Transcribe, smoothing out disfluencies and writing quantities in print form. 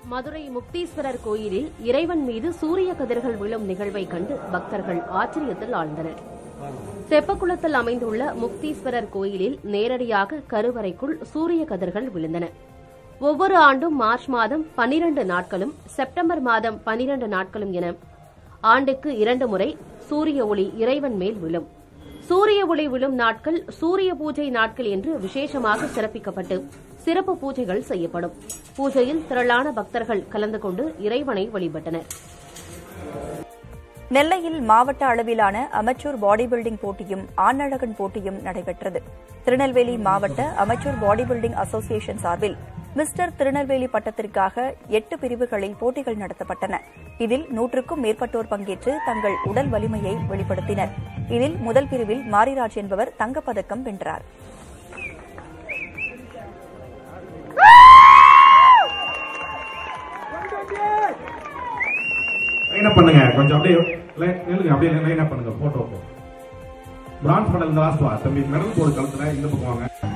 மதுரை முக்தீஸ்வரர் கோயிலில் இறைவன் மீது சூரிய கதிர்கள் விழும் நிகழ்வை கண்டு பக்தர்கள் ஆச்சரியத்தில் ஆழ்ந்தனர். தெப்பக்குளத்தில் அமைந்துள்ள முக்தீஸ்வரர் கோயிலில் நேரடியாக கருவறைக்குள் சூரிய கதிர்கள் விழுந்தன. ஒவ்வொரு ஆண்டும் மார்ச் மாதம் 12 நாட்களும் செப்டம்பர் மாதம் 12 நாட்களும் என ஆண்டுக்கு 2 முறை சூரிய ஒளி இறைவன் மேல் விழும். சூரிய ஒளி விழும் நாட்கள் சூரிய பூஜை நாட்கள் என்று விசேஷமாக சிறப்பிக்கப்பட்டு சிறப்பு பூஜைகள் செய்யப்படும். பூஜையில் திரளான பக்தர்கள் கலந்து கொண்டு இறைவனை வழிபட்டனர். நெல்லையில் மாவட்ட அளவிலான அமெச்சூர் பாடி பில்டிங் போட்டியும் ஆணழகன் போட்டியும் நடைபெற்றது. திருநெல்வேலி மாவட்ட அமெச்சூர் பாடி பில்டிங் அசோசியேஷன் சார்பில் மிஸ்டர் திருநெல்வேலி பட்டத்திற்காக 8 பிரிவுகளில் போட்டிகள் நடத்தப்பட்டன. இதில் 100க்கும் மேற்பட்டோர் பங்கேற்று தங்கள் உடல் வலிமையை வெளிப்படுத்தினர். இதில் முதல் பிரிவில் மாரிராஜ் என்பவர் தங்கப்பதக்கம் வென்றார். பண்ணுங்க கொஞ்சம் அப்படியே அப்படியே லைன் அப் பண்ணுங்க. போட்டோ பிரான்ஸ் மெடல் லாஸ்ட் வா தம்பி மெடல் போடு கழுத்துல இந்த பக்கம் வாங்க.